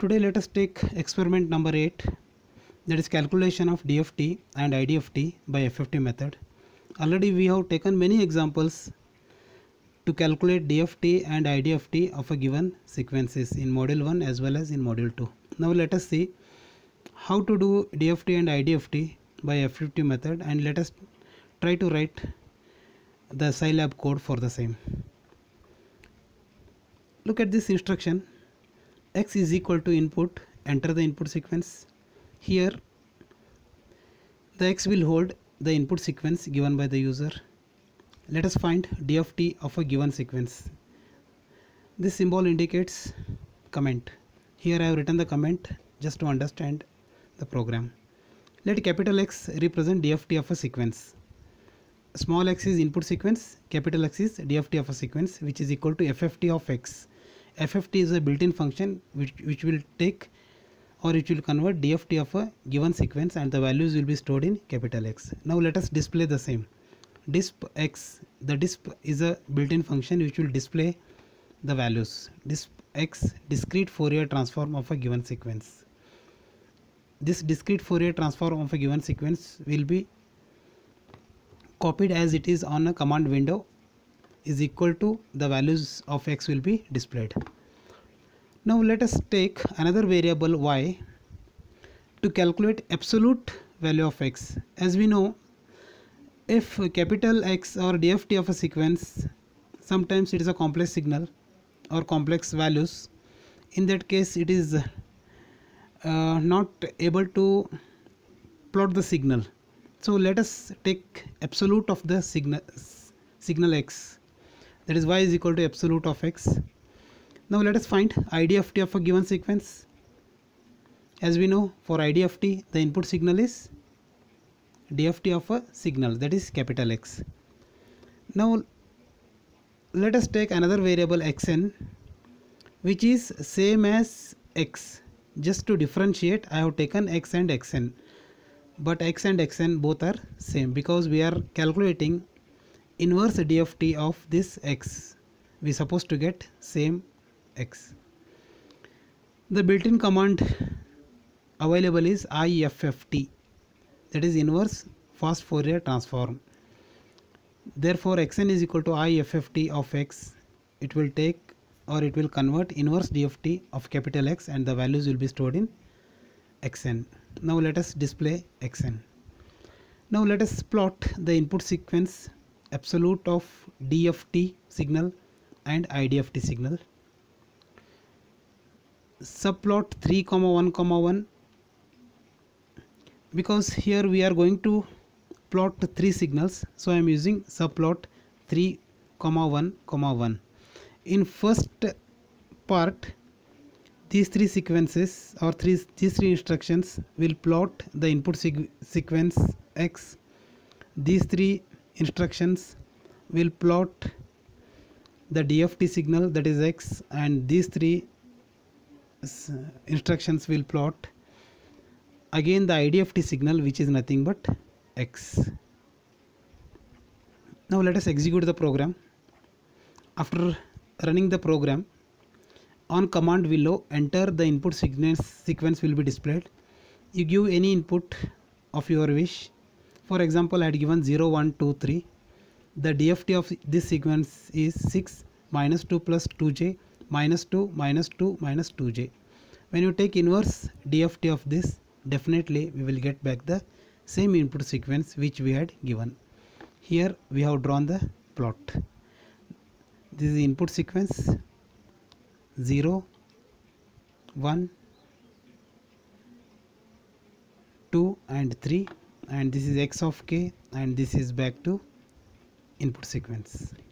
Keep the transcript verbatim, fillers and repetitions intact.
Today let us take experiment number eight, that is calculation of D F T and I D F T by F F T method. Already we have taken many examples to calculate D F T and I D F T of a given sequences in module one as well as in module two. Now let us see how to do D F T and I D F T by F F T method, and let us try to write the Scilab code for the same. Look at this instruction. X is equal to input, enter the input sequence. Here the X will hold the input sequence given by the user. Let us find D F T of a given sequence. This symbol indicates comment. Here I have written the comment just to understand the program. Let capital X represent D F T of a sequence. Small x is input sequence, capital X is D F T of a sequence, which is equal to F F T of X. F F T is a built-in function which, which will take or which will convert D F T of a given sequence, and the values will be stored in capital X. Now let us display the same. Disp X, the disp is a built-in function which will display the values. Disp X, discrete Fourier transform of a given sequence. This discrete Fourier transform of a given sequence will be copied as it is on a command window, is equal to the values of X will be displayed. Now let us take another variable Y to calculate absolute value of X. As we know, if capital X or D F T of a sequence, sometimes it is a complex signal or complex values. In that case it is uh, not able to plot the signal. So let us take absolute of the signal signal X, that is Y is equal to absolute of X. Now let us find I D F T of a given sequence. As we know, for I D F T the input signal is D F T of a signal, that is capital X. Now let us take another variable xn, which is same as X. Just to differentiate, I have taken X and xn, but X and xn both are same because we are calculating inverse D F T of this X. We are supposed to get same X. The built-in command available is I F F T, that is inverse fast Fourier transform. Therefore xn is equal to I F F T of X. It will take or it will convert inverse D F T of capital X, and the values will be stored in xn. Now let us display xn. Now let us plot the input sequence absolute of D F T signal and I D F T signal. Subplot three comma one comma one, because here we are going to plot three signals, so I am using subplot three comma one comma one. In first part, these three sequences or three these three instructions will plot the input sequ sequence X. These three instructions will plot the D F T signal, that is X, and these three instructions will plot again the I D F T signal, which is nothing but X. Now let us execute the program. After running the program, on command below, enter the input sequence sequence will be displayed. You give any input of your wish. For example, I had given zero, one, two, three. The D F T of this sequence is six minus two plus two j minus two minus two minus two j. When you take inverse D F T of this, definitely we will get back the same input sequence which we had given. Here we have drawn the plot. This is the input sequence zero, one, two and three, and this is X of k, and this is back to input sequence.